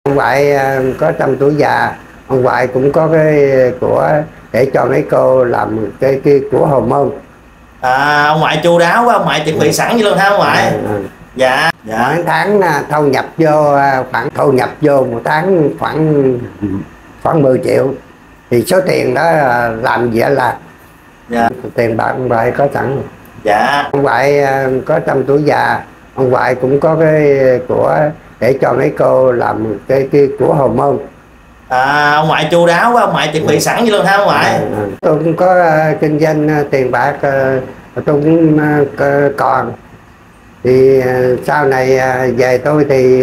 Ông ngoại có 100 tuổi già, ông ngoại cũng có cái của để cho mấy cô làm cái của hồi môn. Ông ngoại chu đáo quá, ông ngoại chuẩn bị sẵn vậy luôn hả ông ngoại? Dạ. Mỗi tháng thu nhập vô một tháng khoảng 10 triệu, thì số tiền đó làm gì là tiền bạc ông ngoại có sẵn. Dạ. Ông ngoại có 100 tuổi già, ông ngoại cũng có cái của để cho mấy cô làm cái của hồi môn. Ông ngoại chu đáo quá, ông ngoại chuẩn bị sẵn vậy luôn hả ông ngoại? Tôi cũng có kinh doanh tiền bạc, tôi cũng còn. Thì sau này về tôi thì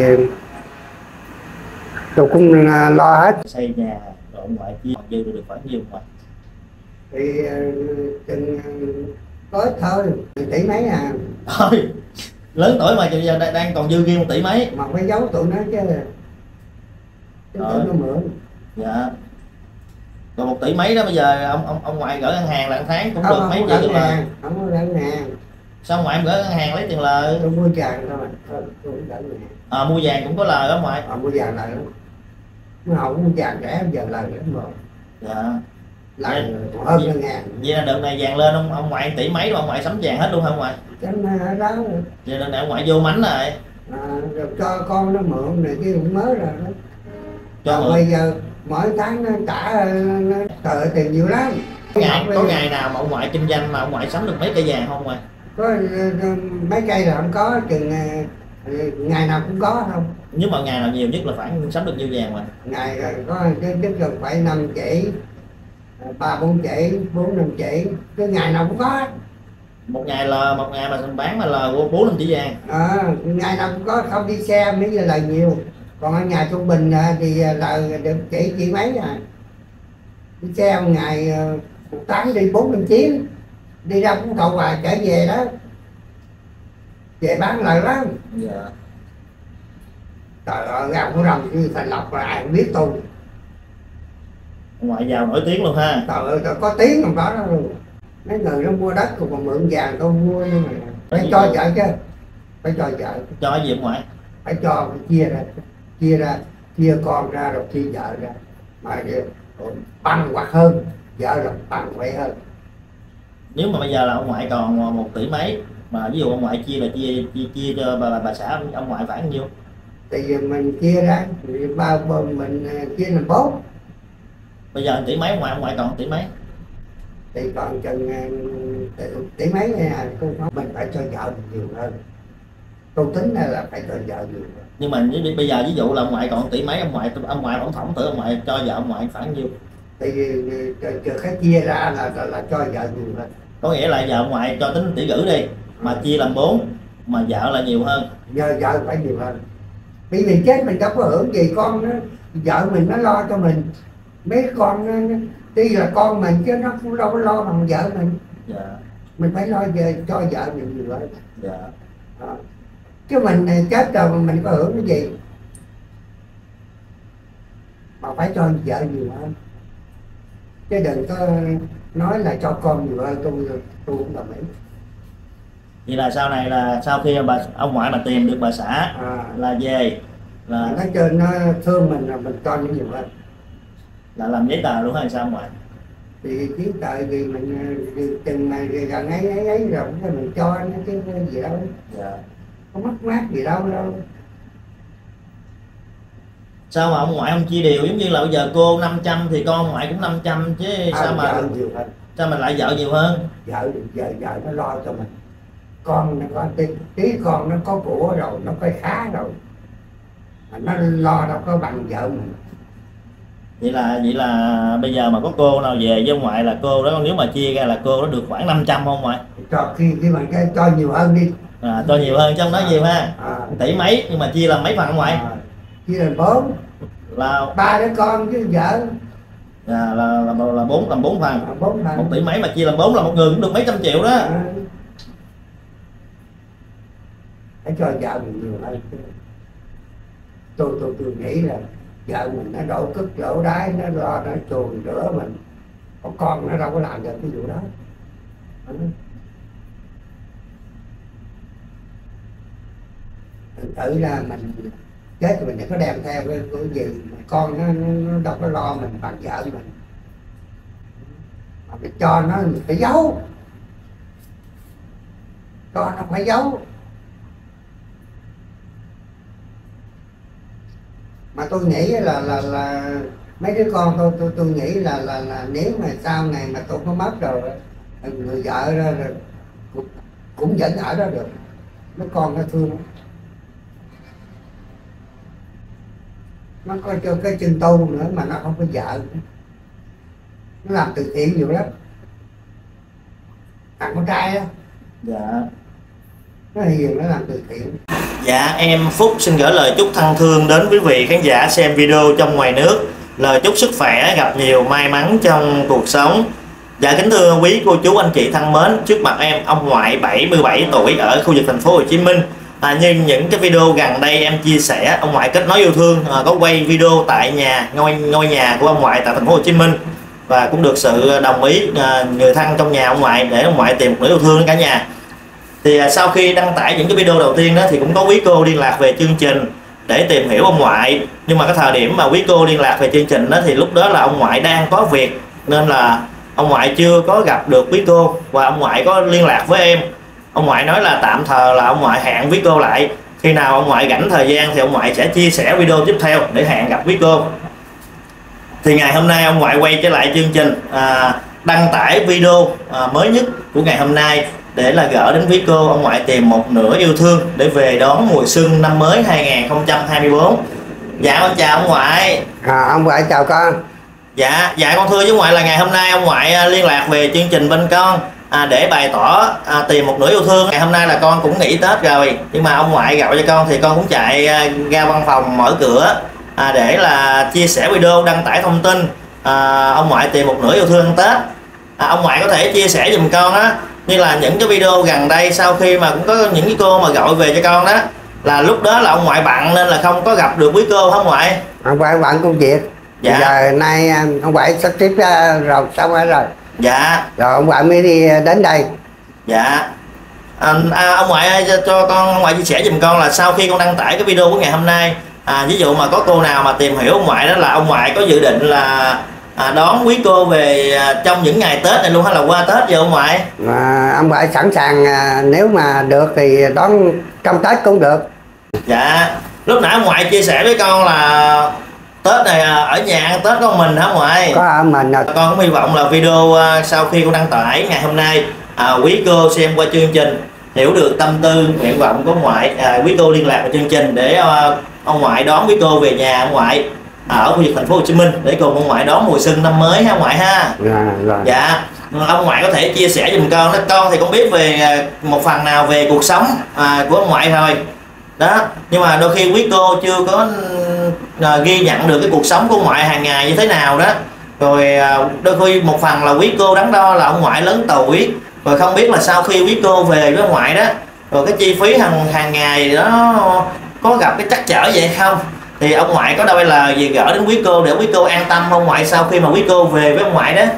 tôi cũng lo hết. Xây nhà rồi ông ngoại chia dư được khoảng nhiêu mà? Thì chừng có thôi, tỷ mấy à. Thôi lớn tuổi mà giờ đang còn dư kia 1 tỷ mấy. Mà phải giấu tụi nó chứ tụi nó mượn. Dạ. Còn 1 tỷ mấy đó bây giờ ông ngoại gửi ngân hàng là tháng cũng được mấy triệu lời. Không có gửi ngân hàng. Sao ông ngoại em gửi ngân hàng lấy tiền lời? Tôi mua vàng thôi, tôi không gửi ngân hàng. Mua vàng cũng có lời đó ông ngoại. Mua vàng lời lắm. Nó không mua vàng rẻ giờ lời lắm rồi. Dạ. Lời hơn ngân hàng. Vậy là đợt này vàng lên ông ngoại 1 tỷ mấy rồi ông ngoại sắm vàng hết luôn hả ông ngoại? Sắm đó. Vậy đợt này ông ngoại vô mánh rồi. Rồi cho con nó mượn này chứ cũng mới rồi đó. Cho bây giờ mỗi tháng nó trả tờ tiền nhiều lắm. Có ngày nào mà ông ngoại kinh doanh mà ông ngoại sắm được mấy cây vàng không ngoại? Có mấy cây là không có, chừng ngày nào cũng có không. Nhưng mà ngày nào nhiều nhất là khoảng sắm được nhiêu vàng mà? Ngày có chứ gần phải 5 chỉ, 3-4 chỉ, 4-5 chỉ, cái ngày nào cũng có. Một ngày mà bán là 4-5 chỉ vàng. Ngày nào cũng có, không đi xe mấy giờ lời nhiều. Còn ở nhà trung bình thì lời được chỉ mấy à. Đi xe một ngày một tháng đi 4-5 chuyến, đi ra Phú Thọ và trở về đó, về bán lời lắm. Dạ. Trời ơi, ra Phú Rồng như Thành Lộc là ai cũng biết tôi. Ngoại giàu nổi tiếng luôn ha. Trời ơi, có tiếng không đó luôn. Mấy người nó mua đất còn mượn vàng tôi mua, nhưng mà phải cho vợ chứ. Phải cho vợ. Cho cái gì ông ngoại? Phải cho, phải chia con ra rồi chia vợ ra. Mà bằng hoặc hơn, vợ là bằng vậy hơn. Nếu mà bây giờ là ông ngoại còn 1 tỷ mấy, mà ví dụ ông ngoại chia là chia cho bà xã ông ngoại phải bao nhiêu? Thì mình chia ra, mình chia làm 4. Bây giờ 1 tỷ mấy ông ngoại còn 1 tỷ mấy? Thì còn chừng tỷ mấy này mình phải cho vợ nhiều hơn. Tôi tính là phải cho vợ nhiều hơn. Nhưng mà bây giờ ví dụ là ông ngoại còn 1 tỷ mấy, ông ngoại tổng thẩm thử ông ngoại cho vợ ông ngoại khoảng nhiêu? Thì trừ cái chia ra là cho vợ nhiều hơn. Có nghĩa là giờ ông ngoại cho tính 1 tỷ rưỡi đi, mà chia làm 4, mà vợ là nhiều hơn. Giờ vợ phải nhiều hơn. Vì mình chết mình đâu có hưởng gì, con nó, vợ mình nó lo cho mình. Mấy con nó, tuy là con mình chứ nó cũng đâu có lo bằng vợ mình. Dạ. Mình phải lo về cho vợ mình nhiều hơn. Dạ. Chứ mình chết rồi mà mình có hưởng cái gì. Mà phải cho vợ nhiều hơn. Chứ đừng có nói là cho con nhiều hơn, tôi cũng đồng ý. Vậy là sau này là sau khi ông ngoại mà tìm được bà xã là về là nói trên nó thương mình là mình cho nó nhiều hơn. Là làm giấy tờ luôn hay sao ông ngoại? Thì giấy tờ gì mình chừng này gần ấy rồi mình cho nó chứ gì đâu. Dạ. Không mất mát gì đâu. Sao mà ông ngoại không chia đều, giống như là bây giờ cô 500 thì con ngoại cũng 500 chứ sao mà vợ nhiều hơn. Sao mình lại vợ nhiều hơn? Vợ nó lo cho mình. Con nó có tí con nó có của rồi, nó có khá rồi, mà nó lo đâu có bằng vợ mình. Vậy là bây giờ mà có cô nào về với ông ngoại là cô đó, nếu mà chia ra là cô đó được khoảng 500 không ngoại? Cho khi mình cho nhiều hơn đi. Cho nhiều hơn chứ không nói nhiều ha. 1 tỷ mấy nhưng mà chia làm mấy phần ông ngoại? Chia làm 4. Là 3 đứa con chứ vợ. Là 4 phần. 4 phần. 1 tỷ mấy mà chia làm 4 là một người cũng được mấy trăm triệu đó. Phải cho vợ mình nhiều hơn. Tôi nghĩ là vợ mình nó đổ cất đổ đáy, nó lo nó chùi rửa mình. Còn con nó đâu có làm được cái vụ đó. Mình thử ra mình chết mình đừng có đem theo cái gì, con nó đâu có lo mình bằng vợ mình, mà phải cho nó phải giấu, cho nó phải giấu. Mà tôi nghĩ là mấy đứa con tôi nghĩ là nếu mà sau này mà tôi có mất rồi, người vợ ra rồi cũng vẫn ở đó được, mấy con nó thương nó có cho cái chân tu nữa mà nó không có vợ, nó làm từ thiện nhiều lắm, thằng con trai đó. Dạ. Nó hiền, nó làm từ thiện. Dạ, em Phúc xin gửi lời chúc thân thương đến quý vị khán giả xem video trong ngoài nước. Lời chúc sức khỏe, gặp nhiều may mắn trong cuộc sống. Dạ, kính thưa quý cô chú anh chị thân mến, trước mặt em ông ngoại 77 tuổi ở khu vực thành phố Hồ Chí Minh. Như những cái video gần đây em chia sẻ, ông ngoại kết nối yêu thương có quay video tại nhà, ngôi nhà của ông ngoại tại thành phố Hồ Chí Minh, và cũng được sự đồng ý người thân trong nhà ông ngoại để ông ngoại tìm một nửa yêu thương cả nhà. Thì sau khi đăng tải những cái video đầu tiên đó thì cũng có quý cô liên lạc về chương trình để tìm hiểu ông ngoại, nhưng mà cái thời điểm mà quý cô liên lạc về chương trình đó thì lúc đó là ông ngoại đang có việc, nên là ông ngoại chưa có gặp được quý cô, và ông ngoại có liên lạc với em. Ông ngoại nói là tạm thời là ông ngoại hẹn quý cô lại, khi nào ông ngoại rảnh thời gian thì ông ngoại sẽ chia sẻ video tiếp theo để hẹn gặp quý cô. Thì ngày hôm nay ông ngoại quay trở lại chương trình, đăng tải video mới nhất của ngày hôm nay để là gửi đến quý cô ông ngoại tìm một nửa yêu thương để về đón mùa xuân năm mới 2024. Dạ con chào ông ngoại. Ông ngoại chào con. Dạ con thưa với ông ngoại là ngày hôm nay ông ngoại liên lạc về chương trình bên con để bày tỏ tìm một nửa yêu thương. Ngày hôm nay là con cũng nghỉ Tết rồi, nhưng mà ông ngoại gọi cho con thì con cũng chạy ra văn phòng mở cửa để là chia sẻ video, đăng tải thông tin ông ngoại tìm một nửa yêu thương ăn Tết. Ông ngoại có thể chia sẻ giùm con á, như là những cái video gần đây sau khi mà cũng có những cái cô mà gọi về cho con đó, là lúc đó là ông ngoại bận nên là không có gặp được quý cô hả ông ngoại? Ông ngoại bận công việc. Dạ. Giờ nay ông ngoại sắp xếp ra rồi xong rồi. Dạ. Rồi ông ngoại mới đi đến đây. Dạ. Ông ngoại cho con, ông ngoại chia sẻ giùm con là sau khi con đăng tải cái video của ngày hôm nay, ví dụ mà có cô nào mà tìm hiểu ông ngoại đó, là ông ngoại có dự định là đón quý cô về trong những ngày Tết này luôn hay là qua Tết vậy ông ngoại? Ông ngoại sẵn sàng, nếu mà được thì đón trong Tết cũng được. Dạ. Lúc nãy ông ngoại chia sẻ với con là Tết này ở nhà ăn Tết có mình hả ông ngoại? Có ở mình rồi. Con cũng hy vọng là video sau khi con đăng tải ngày hôm nay, quý cô xem qua chương trình hiểu được tâm tư nguyện vọng của ông ngoại, quý cô liên lạc vào chương trình để ông ngoại đón quý cô về nhà ông ngoại ở khu vực thành phố Hồ Chí Minh để cùng ông ngoại đón mùa xuân năm mới ha ông ngoại ha. Rồi. Dạ. Ông ngoại có thể chia sẻ giùm con đó, con thì cũng biết về một phần nào về cuộc sống của ông ngoại rồi đó, nhưng mà đôi khi quý cô chưa có ghi nhận được cái cuộc sống của ông ngoại hàng ngày như thế nào đó, rồi đôi khi một phần là quý cô đắn đo là ông ngoại lớn tuổi, rồi không biết là sau khi quý cô về với ông ngoại đó, rồi cái chi phí hàng ngày đó có gặp cái trắc trở vậy không, thì ông ngoại có đôi là gì gửi đến quý cô để quý cô an tâm ông ngoại sau khi mà quý cô về với ông ngoại đó?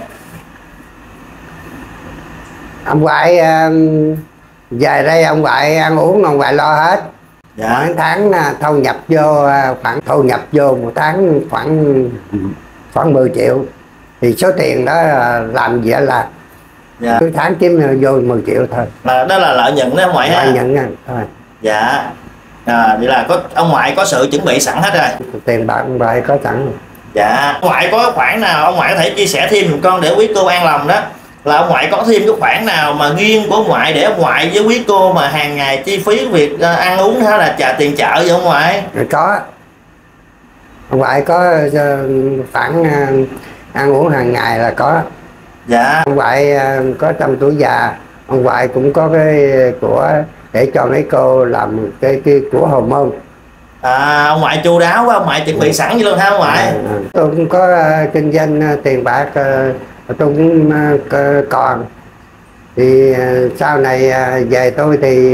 Ông ngoại về đây ông ngoại ăn uống ông ngoại lo hết. Dạ. Mỗi tháng thu nhập vô một tháng khoảng 10 triệu, thì số tiền đó làm vậy là cứ tháng kiếm vô 10 triệu thôi. Đó là lợi nhuận đó ông ngoại ha. Lợi nhuận thôi. Dạ. Vậy là ông ngoại có sự chuẩn bị sẵn hết rồi. Tiền bạc ông ngoại có sẵn. Dạ. Ông ngoại có khoản nào ông ngoại có thể chia sẻ thêm giùm con để quý cô an lòng đó, là ông ngoại có thêm cái khoản nào mà riêng của ông ngoại để ông ngoại với quý cô mà hàng ngày chi phí việc ăn uống hay là trả tiền chợ vậy ông ngoại? Có. Ông ngoại có khoản ăn uống hàng ngày là có. Dạ. Ông ngoại có trăm tuổi già, ông ngoại cũng có cái của để cho mấy cô làm cái của hồi môn. Ông ngoại chu đáo quá, ông ngoại chuẩn bị sẵn vậy luôn hả ông ngoại? Tôi cũng có kinh doanh tiền bạc, tôi cũng còn, thì sau này về tôi thì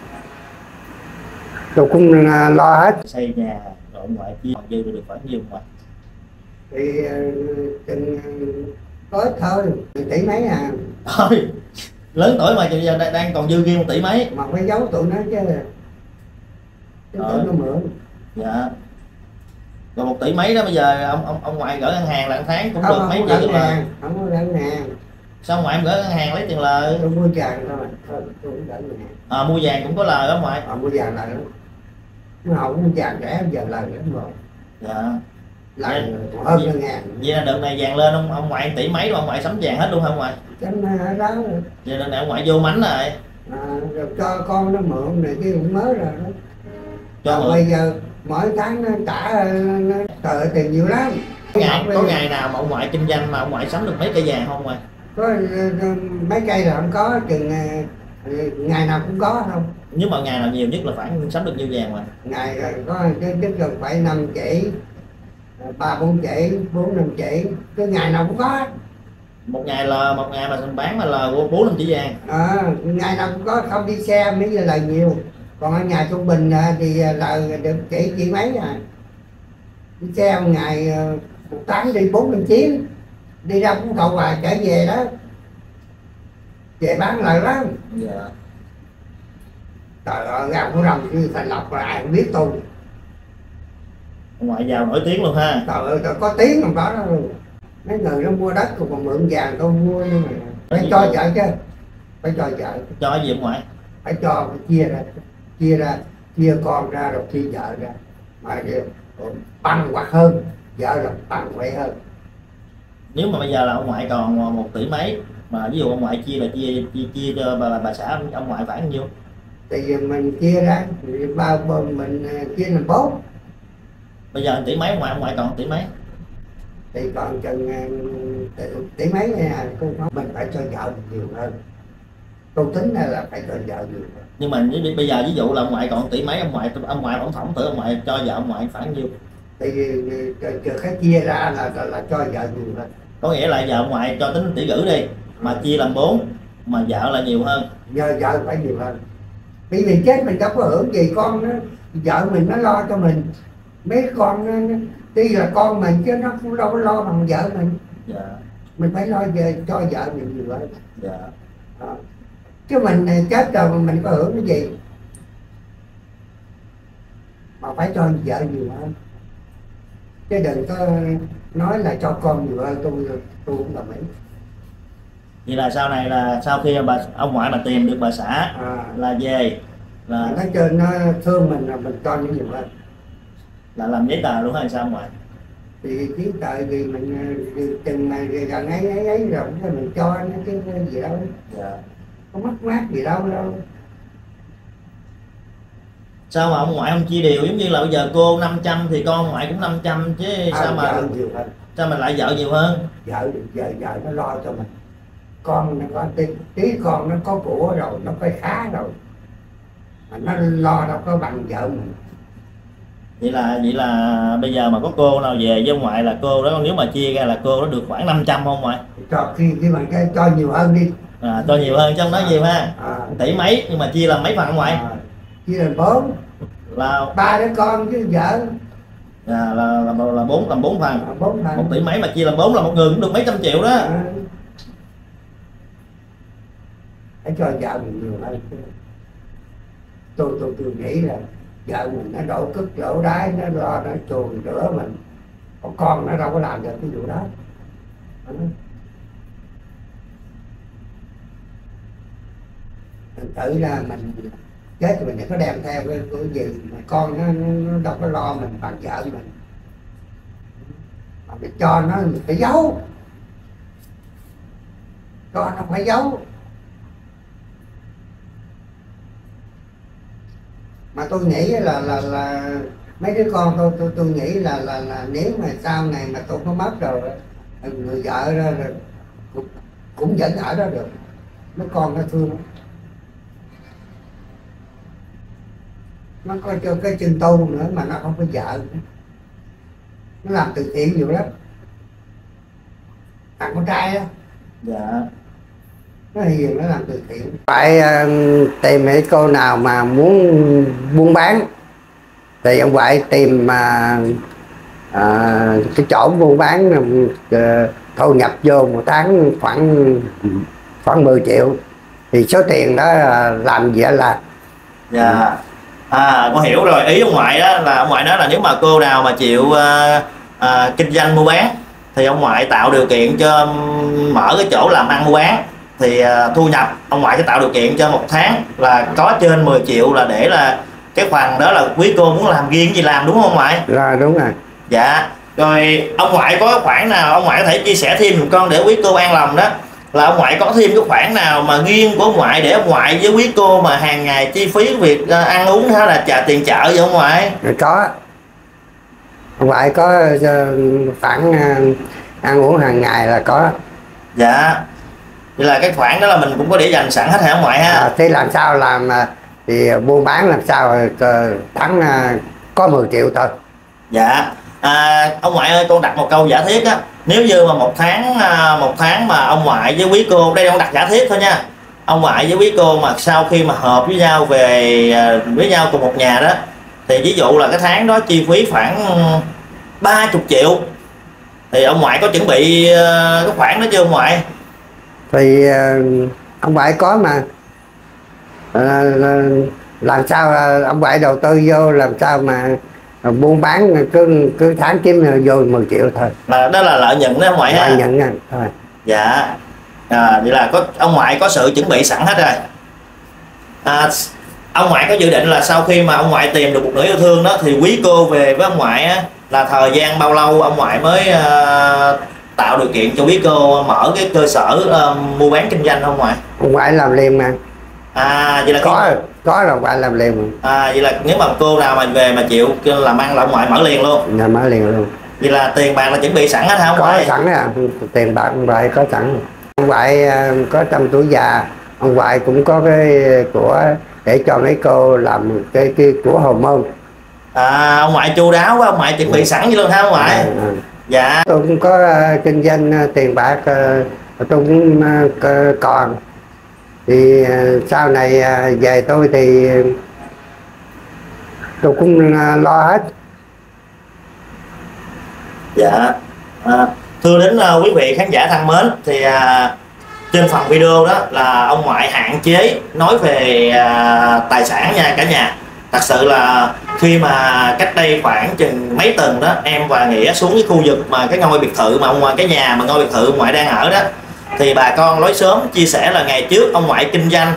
tôi cũng lo hết. Xây nhà rồi ông ngoại chia dư được khoảng nhiêu mà? Thì chừng có ít thôi, tỷ mấy à. Thôi lớn tuổi mà giờ đang còn dư riêng 1 tỷ mấy mà phải giấu tụi nó chứ tụi nó mượn. Dạ. Rồi 1 tỷ mấy đó bây giờ ông ngoại gửi ngân hàng là một tháng cũng được mấy không triệu lời. không có ngân hàng. Sao ông ngoại em gửi ngân hàng lấy tiền lời? Tôi mua vàng thôi, tôi cũng gửi ngân hàng. Mua vàng cũng có lời đó ngoại. Mua vàng lời lắm. Nó không mua vàng rẻ giờ lời lắm rồi. Dạ. Lời hơn ngân hàng. Vậy là đợt này vàng lên ông ngoại 1 tỷ mấy rồi ông ngoại sắm vàng hết luôn hả ông ngoại? Sắm đó rồi. Vậy đợt này ông ngoại vô mánh rồi. Rồi cho con nó mượn này cái cũng mới rồi đó. Cho mượn. Bây giờ mỗi tháng nó trả tờ tiền nhiều lắm. Có ngày nào mà ông ngoại kinh doanh mà ông ngoại sắm được mấy cây vàng không ngoại? Có mấy cây là không có, chừng ngày nào cũng có không. Nếu mà ngày nào nhiều nhất là phải sắm được nhiêu vàng mà? Ngày có chứ gần phải 5 chỉ, 3-4 chỉ, 4-5 chỉ, cứ ngày nào cũng có. Một ngày mà bán mà là 4-5 chỉ vàng. Ngày nào cũng có, không đi xe mấy giờ lời nhiều. Còn ở nhà trung bình thì lời được chỉ mấy à. Đi xe một ngày một tháng đi 4-5 chuyến, đi ra Vũng Tàu và trở về đó, về bán lời lắm. Dạ. Trời ơi, ra Phú Rồng như Thành Lộc là ai cũng biết tôi. Ông ngoại giàu nổi tiếng luôn ha. Trời ơi, tôi có tiếng không đó đâu. Mấy người nó mua đất còn mượn vàng tôi mua, nhưng mà phải cho vợ chứ, phải cho vợ. Cho cái gì ông ngoại? Phải cho, phải chia con ra rồi chia vợ ra, mà bằng hoặc hơn, vợ là bằng vậy hơn. Nếu mà bây giờ là ông ngoại còn 1 tỷ mấy mà ví dụ ông ngoại chia là chia cho bà xã ông ngoại phải bao nhiêu? Thì mình chia ra thì ba bên mình chia làm 4. Bây giờ 1 tỷ mấy ông ngoại còn 1 tỷ mấy? Thì còn chừng tỷ mấy nha, mình phải cho vợ nhiều hơn. Tôi tính là phải cho vợ nhiều hơn. Nhưng mà bây giờ ví dụ là ông ngoại còn 1 tỷ mấy, ông ngoại tổng thử ông ngoại cho vợ ông ngoại phải bao nhiêu? Thì chờ cái chia ra là cho vợ nhiều hơn. Có nghĩa là giờ ông ngoại cho tính 1,5 tỷ đi mà chia làm 4 mà vợ là nhiều hơn. Nhờ vợ phải nhiều hơn. Vì mình chết mình đâu có hưởng gì, con nó, vợ mình nó lo cho mình. Mấy con nó tuy là con mình chứ nó cũng đâu có lo bằng vợ mình. Dạ. Mình phải lo về cho vợ mình nhiều hơn. Dạ. Chứ mình chết rồi mà mình có hưởng cái gì, mà phải cho vợ nhiều hơn. Chứ đừng có nói là cho con nhiều hơn, tôi cũng đồng ý. Vậy là sau này là sau khi ông ngoại mà tìm được bà xã là về là nó trên nó thương mình là mình cho những nhiều hơn. Là làm giấy tờ luôn hay sao ông ngoại? Thì giấy tờ gì mình chừng mà gần ấy rồi mình cho nó chứ gì đâu. Dạ. Không mất mát gì đâu. Sao mà ông ngoại không chia đều, giống như là bây giờ cô 500 thì con ngoại cũng 500 chứ sao mà lại vợ nhiều hơn? Vợ nó lo cho mình. Con nó có tí con nó có của rồi, nó phải khá rồi, mà nó lo đâu có bằng vợ mình. Vậy là bây giờ mà có cô nào về với ông ngoại là cô đó, nếu mà chia ra là cô đó được khoảng 500 không ngoại? Cho khi bằng cái cho nhiều hơn đi. Cho nhiều hơn chứ không nói nhiều ha. 1 tỷ mấy nhưng mà chia làm mấy phần ông ngoại? Chia làm 4. Là 3 đứa con chứ vợ. Là 4 phần. 4 phần. 1 tỷ mấy mà chia làm 4 là một người cũng được mấy trăm triệu đó. Phải cho vợ mình nhiều hơn. Tôi nghĩ là vợ mình nó đổ cất đổ đáy, nó lo, nó chuồn rửa mình. Còn con nó đâu có làm được cái vụ đó. Mình tự ra mình chết thì mình đừng có đem theo cái gì mà con nó đâu có lo mình bằng vợ mình. Mà mình cho nó mình phải giấu. Cho nó phải giấu. Mà tôi nghĩ là mấy đứa con tôi nghĩ là nếu mà sau này mà tôi có mất rồi, người vợ ra rồi cũng vẫn ở đó được. Mấy con nó thương, nó có cho cái chân tu nữa mà nó không có vợ nữa. Nó làm từ thiện nhiều lắm, thằng con trai đó. Dạ. Nó hiền, nó làm từ thiện. Phải tìm mấy cô nào mà muốn buôn bán thì ông ngoại tìm cái chỗ buôn bán thu nhập vô một tháng khoảng 10 triệu thì số tiền đó làm gì là dạ. Con hiểu rồi. Ý ông ngoại đó là ông ngoại nói là nếu mà cô nào mà chịu kinh doanh mua bán thì ông ngoại tạo điều kiện cho mở cái chỗ làm ăn mua bán, thì thu nhập ông ngoại sẽ tạo điều kiện cho một tháng là có trên 10 triệu, là để là cái phần đó là quý cô muốn làm riêng gì làm, đúng không ông ngoại? Rồi, đúng rồi. Dạ. Rồi ông ngoại có khoản nào ông ngoại có thể chia sẻ thêm giùm con để quý cô an lòng đó, là ông ngoại có thêm cái khoản nào mà riêng của ông ngoại để ông ngoại với quý cô mà hàng ngày chi phí việc ăn uống hay là trả tiền chợ vậy ông ngoại? Có. Ông ngoại có khoản ăn uống hàng ngày là có. Dạ. Vậy là cái khoản đó là mình cũng có để dành sẵn hết hả ông ngoại ha? Thế làm sao làm thì buôn bán làm sao tháng có 10 triệu thôi. Dạ. Ông ngoại ơi, con đặt một câu giả thiết á, nếu như mà một tháng mà ông ngoại với quý cô, đây con đặt giả thiết thôi nha, ông ngoại với quý cô mà sau khi mà hợp với nhau về với nhau cùng một nhà đó, thì ví dụ là cái tháng đó chi phí khoảng 30 triệu, thì ông ngoại có chuẩn bị cái khoản đó chưa ông ngoại? Thì ông ngoại có mà, làm sao ông ngoại đầu tư vô, làm sao mà buôn bán cứ tháng kiếm vô 10 triệu thôi. Đó là lợi nhuận đó ông ngoại ha? Lợi nhuận thôi. Dạ. Vậy là ông ngoại có sự chuẩn bị sẵn hết rồi. Ông ngoại có dự định là sau khi mà ông ngoại tìm được một nửa yêu thương đó thì quý cô về với ông ngoại á, là thời gian bao lâu ông ngoại mới tạo điều kiện cho quý cô mở cái cơ sở mua bán kinh doanh không ngoại? Ông ngoại làm liền mà. Vậy là có là ông ngoại làm liền mà. Vậy là nếu mà cô nào mà về mà chịu làm ăn là ông ngoại mở liền luôn? Dạ, mở liền luôn. Vậy là tiền bạc là chuẩn bị sẵn hết hả ông ngoại? Có sẵn à, tiền bạc ông ngoại có sẵn. Ông ngoại có trăm tuổi già, ông ngoại cũng có cái của để cho mấy cô làm cái của hồi môn. Ông ngoại chu đáo quá, ông ngoại chuẩn bị sẵn vậy luôn hả ông ngoại? Dạ. Tôi cũng có kinh doanh tiền bạc, tôi cũng còn. Thì sau này về tôi thì tôi cũng lo hết. Dạ. Thưa đến quý vị khán giả thân mến, thì trên phần video đó là ông ngoại hạn chế nói về tài sản nha cả nhà. Thật sự là khi mà cách đây khoảng chừng mấy tuần đó, em và Nghĩa xuống cái khu vực mà cái ngôi biệt thự mà cái nhà mà ngôi biệt thự ông ngoại đang ở đó, thì bà con lối xóm chia sẻ là ngày trước ông ngoại kinh doanh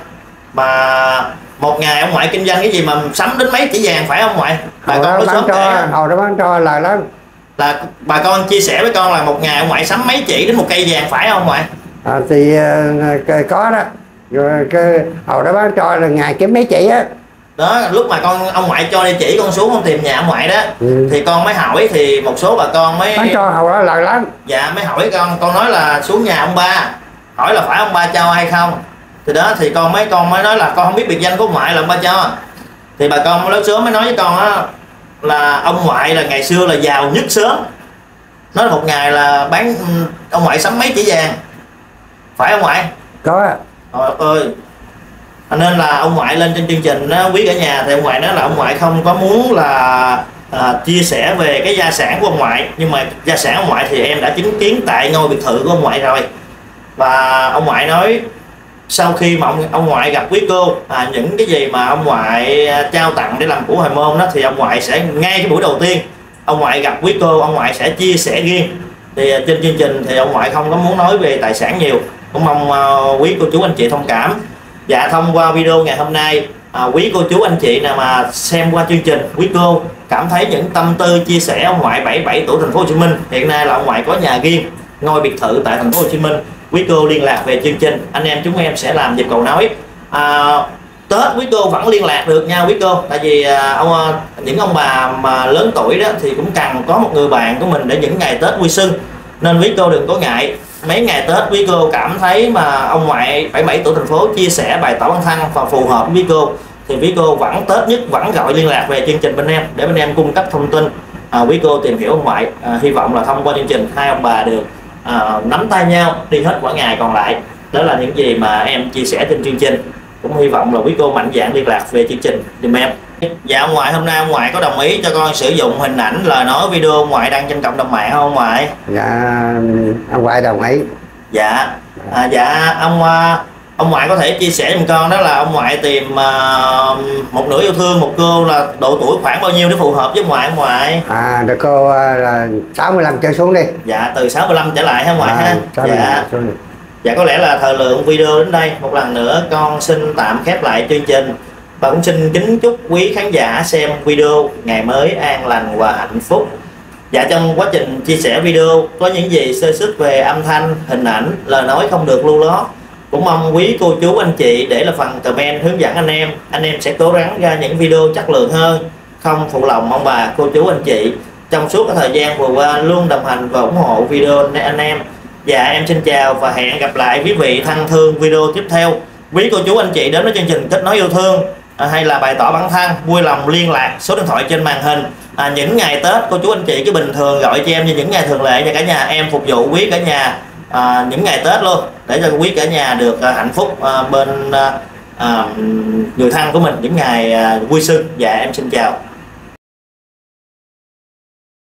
mà một ngày ông ngoại kinh doanh cái gì mà sắm đến mấy chỉ vàng phải ông ngoại? Bà con lối xóm hồi đó bán cho lời lắm. Là bà con chia sẻ với con là một ngày ông ngoại sắm mấy chỉ đến một cây vàng phải không ông ngoại? Thì có đó. Rồi hồi đó bán cho là ngày kiếm mấy chỉ á. Đó, lúc mà ông ngoại cho địa chỉ con xuống con tìm nhà ông ngoại đó, thì con mới hỏi, thì một số bà con mới bán cho hồi đó lời lắm. Dạ, mới hỏi con nói là xuống nhà ông ba, hỏi là phải ông ba cho hay không. Thì đó thì con mới nói là con không biết biệt danh của ông ngoại là ông ba cho. Thì bà con lớn sớm mới nói với con á là ông ngoại là ngày xưa là giàu nhất xóm, nói là một ngày là bán ông ngoại sắm mấy chỉ vàng phải ông ngoại? Có. Trời ơi. Nên là ông ngoại lên trên chương trình đó, quý cả nhà, thì ông ngoại nói là ông ngoại không có muốn là chia sẻ về cái gia sản của ông ngoại, nhưng mà gia sản ông ngoại thì em đã chứng kiến tại ngôi biệt thự của ông ngoại rồi. Và ông ngoại nói sau khi mà ông ngoại gặp quý cô, những cái gì mà ông ngoại trao tặng để làm của hồi môn đó, thì ông ngoại sẽ ngay cái buổi đầu tiên ông ngoại gặp quý cô, ông ngoại sẽ chia sẻ riêng. Thì trên chương trình thì ông ngoại không có muốn nói về tài sản nhiều, cũng mong quý cô chú anh chị thông cảm. Dạ, thông qua video ngày hôm nay, quý cô chú anh chị nào mà xem qua chương trình, quý cô cảm thấy những tâm tư chia sẻ ông ngoại 77 tuổi thành phố Hồ Chí Minh, hiện nay là ông ngoại có nhà riêng, ngôi biệt thự tại thành phố Hồ Chí Minh, quý cô liên lạc về chương trình, anh em chúng em sẽ làm dịp cầu nối. Tết quý cô vẫn liên lạc được nha quý cô, tại vì những ông bà mà lớn tuổi đó thì cũng cần có một người bạn của mình để những ngày Tết vui xuân, nên quý cô đừng có ngại. Mấy ngày Tết quý cô cảm thấy mà ông ngoại 77 tuổi thành phố chia sẻ bài tỏ bản thân và phù hợp với quý cô, thì quý cô vẫn Tết nhất vẫn gọi liên lạc về chương trình bên em để bên em cung cấp thông tin, quý cô tìm hiểu ông ngoại. Hy vọng là thông qua chương trình hai ông bà được nắm tay nhau đi hết quãng ngày còn lại. Đó là những gì mà em chia sẻ trên chương trình, cũng hy vọng là quý cô mạnh dạn liên lạc về chương trình giùm em. Dạ ông ngoại, hôm nay ông ngoại có đồng ý cho con sử dụng hình ảnh, lời nói, video ông ngoại đăng trên cộng đồng mạng không ông ngoại? Dạ, ông ngoại đồng ý. Dạ. Dạ ông ngoại có thể chia sẻ giùm con đó là ông ngoại tìm một nửa yêu thương một cô là độ tuổi khoảng bao nhiêu để phù hợp với ông ngoại? Được cô là 65 trở xuống đi. Dạ, từ 65 trở lại ha ngoại ha. Dạ. Dạ, có lẽ là thời lượng video đến đây. Một lần nữa con xin tạm khép lại chương trình và cũng xin kính chúc quý khán giả xem video ngày mới an lành và hạnh phúc. Dạ, trong quá trình chia sẻ video có những gì sơ xuất về âm thanh, hình ảnh, lời nói không được lưu lót, cũng mong quý cô chú anh chị để là phần comment hướng dẫn anh em sẽ cố gắng ra những video chất lượng hơn, không phụ lòng ông bà cô chú anh chị trong suốt cái thời gian vừa qua luôn đồng hành và ủng hộ video anh em. Dạ, em xin chào và hẹn gặp lại quý vị thân thương video tiếp theo. Quý cô chú anh chị đến với chương trình Kết Nối Yêu Thương hay là bày tỏ bản thân, vui lòng liên lạc số điện thoại trên màn hình. Những ngày Tết cô chú anh chị cứ bình thường gọi cho em như những ngày thường lệ nha cả nhà, em phục vụ quý cả nhà những ngày Tết luôn để cho quý cả nhà được hạnh phúc bên người thân của mình những ngày vui xuân. Dạ, em xin chào.